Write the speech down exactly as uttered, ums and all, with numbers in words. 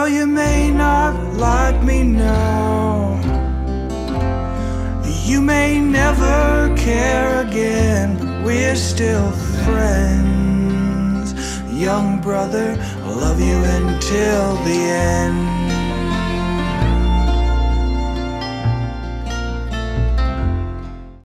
Well, you may not like me now, you may never care again, but we're still friends. Young brother, I'll love you until the end.